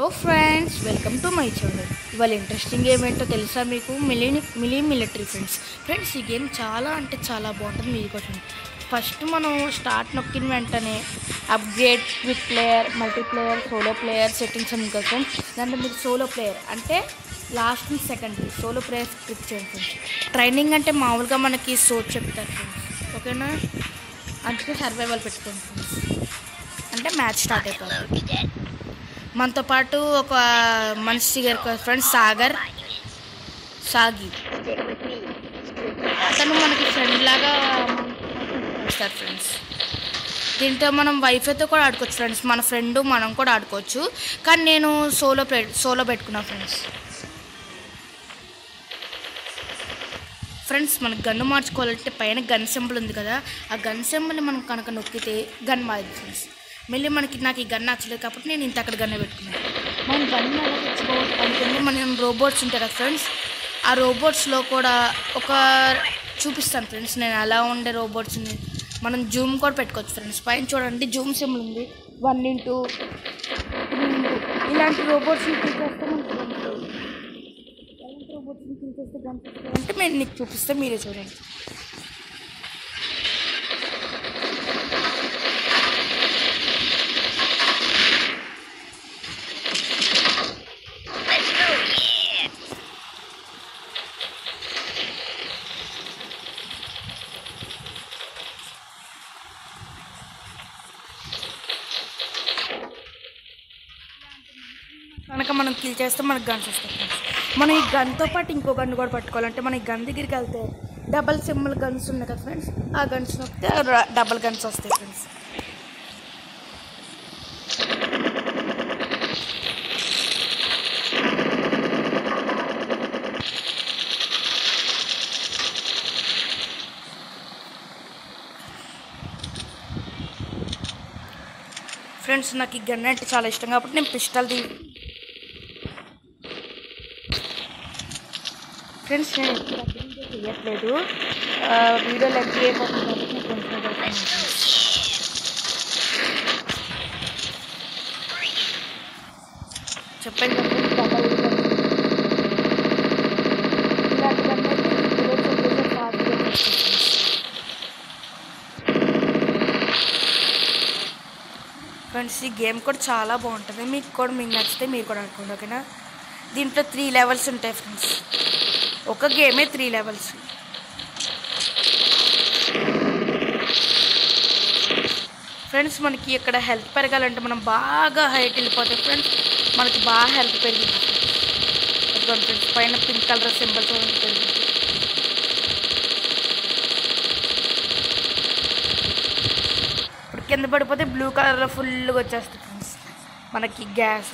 Friends, welcome to my channel. ఇవాళ interesting game ఏంటో తెలుసా మీకు? Military friends. ఈ గేమ్ చాలా అంటే చాలా బాగుంటుంది. మీకోసం ఫస్ట్ మనం స్టార్ట్ నొక్కిన వెంటనే upgrade, quick player, multiplayer, solo player settings అని కదా ఫ్రెండ్స్. దాంట్లో మీరు సోలో ప్లేయర్ అంటే last secondary solo player click చేయండి ఫ్రెండ్స్. ట్రైనింగ్ అంటే మామూలుగా మనకి సోప్ చెప్తారు ఫ్రెండ్స్, ఓకేనా? అందుకే సర్వైవల్ పెట్టుకోండి ఫ్రెండ్స్, అంటే మ్యాచ్ స్టార్ట్ అయిపోతుంది. మనతో పాటు ఒక మనిషి గారు ఫ్రెండ్స్, సాగి అతను మనకి ఫ్రెండ్ లాగా వస్తారు ఫ్రెండ్స్. దీంతో మనం వైఫైతో కూడా ఆడుకోవచ్చు ఫ్రెండ్స్. మన ఫ్రెండ్ మనం కూడా ఆడుకోవచ్చు, కానీ నేను సోలో పెట్టుకున్నా ఫ్రెండ్స్. మనకు గన్ను మార్చుకోవాలంటే పైన గన్ సింబల్ ఉంది కదా, ఆ గన్ సింబల్ని మనం కనుక నొక్కితే గన్ మారింది ఫ్రెండ్స్. మళ్ళీ నాకు ఈ గన్ నచ్చలేదు కాబట్టి నేను ఇంత అక్కడ గన్నే పెట్టుకున్నాను. మనం గన్ ఎలా తెచ్చుకోవాలి అనుకుంటే మనం రోబోట్స్ ఉంటాయి కదా ఫ్రెండ్స్, ఆ రోబోట్స్లో కూడా ఒక చూపిస్తాను ఫ్రెండ్స్. నేను అలా ఉండే రోబోట్స్ని మనం జూమ్ కూడా పెట్టుకోవచ్చు ఫ్రెండ్స్. పైన చూడండి జూమ్ సింబల్ ఉంది, 1x, 3x. ఇలాంటి రోబోట్స్ని తీసేస్తే మనకి రోబోట్స్ని తీసేస్తే గన్ అంటే నేను నీకు చూపిస్తే మీరే చూడండి. కనుక మనం కిల్ చేస్తే మనకు గన్స్ వస్తాయి ఫ్రెండ్స్. మనం ఈ గన్తో పాటు ఇంకో గన్ కూడా పట్టుకోవాలంటే మన ఈ గన్ దగ్గరికి వెళ్తే డబల్ సింబల్ గన్స్ ఉన్నాయి కదా ఫ్రెండ్స్, ఆ గన్స్ నొక్కితే డబల్ గన్స్ వస్తాయి ఫ్రెండ్స్. ఫ్రెండ్స్ నాకు ఈ గన్ అంటే చాలా ఇష్టం కాబట్టి నేను పిస్టల్ ఫ్రెండ్స్ నేను ఎప్పుడు వీడియో చేయట్లేదు, వీడియో లెగ్ చేయకపోతుంది కాబట్టి నేను కొంచెం చెప్పాను కదా డబల్ ఇలాంటి గన్ అయితే ఫ్రెండ్స్. ఈ గేమ్ కూడా చాలా బాగుంటుంది, మీకు నచ్చితే మీరు కూడా ఆడుకోండి, ఓకేనా? దీంట్లో 3 లెవెల్స్ ఉంటాయి ఫ్రెండ్స్. ఒక గేమే 3 లెవెల్స్. ఫ్రెండ్స్ మనకి ఇక్కడ హెల్త్ పెరగాలంటే మనం బాగా హైట్ వెళ్ళిపోతాయి ఫ్రెండ్స్. మనకి బాగా హెల్త్ పెరిగింది ఫ్రెండ్స్. పైన పింక్ కలర్ సింబల్స్ పెరిగింది. ఇప్పుడు కింద పడిపోతే బ్లూ కలర్లో ఫుల్గా వచ్చేస్తుంది ఫ్రెండ్స్ మనకి గ్యాస్.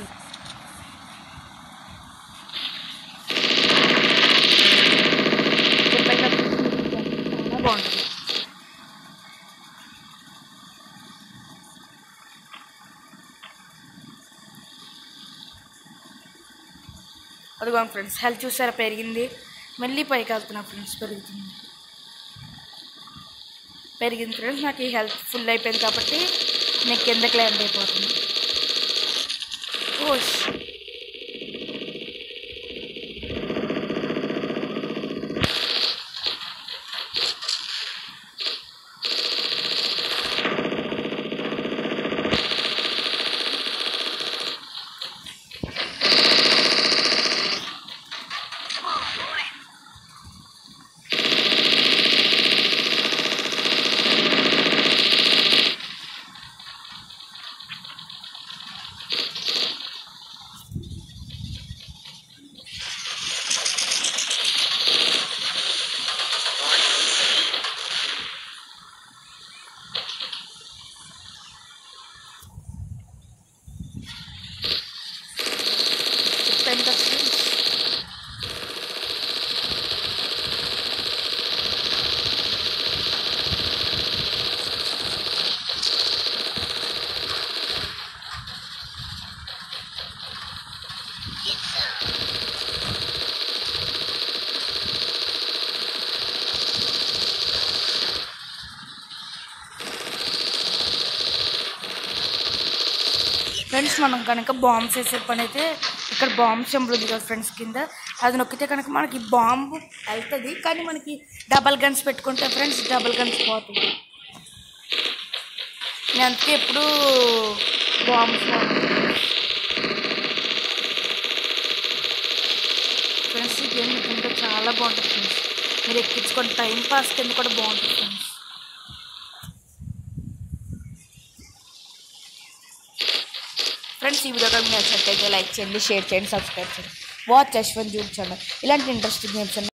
బాగుంటుంది. అదిగోండి ఫ్రెండ్స్, హెల్త్ చూసారా పెరిగింది. మళ్ళీ పైకి వెళ్తున్నా ఫ్రెండ్స్, పెరిగింది ఫ్రెండ్స్. నాకు ఈ హెల్త్ ఫుల్ అయిపోయింది కాబట్టి నేను కిందకి ల్యాండ్ అయిపోతుంది. ఓష్ ఫ్రెండ్స్ మనం కనుక బాంబ్స్ వేసే పని అయితే ఇక్కడ బాంబ్ సింబల్ ఉంది కదా ఫ్రెండ్స్ కింద, అది నొక్కితే కనుక మనకి బాంబు వెళ్తుంది. కానీ మనకి డబల్ గన్స్ పెట్టుకుంటే ఫ్రెండ్స్ డబల్ గన్స్ పోతుంది. నేను అందుకే ఎప్పుడు బాంబ్స్ ఫ్రెండ్స్ ఈ గేమ్ ఇంకా చాలా బాగుంటుంది ఫ్రెండ్స్. మీరు ఎక్కించుకొని టైం పాస్ కింద కూడా బాగుంటుంది ఫ్రెండ్స్. ఫ్రెండ్స్ ఈ వీడియో కనుక నచ్చినట్లయితే లైక్ చేయండి, షేర్ చేయండి, సబ్స్క్రైబ్ చేయండి. Watch Yashwant YouTube channel. ఇలాంటి ఇంట్రెస్టింగ్ గేమ్స్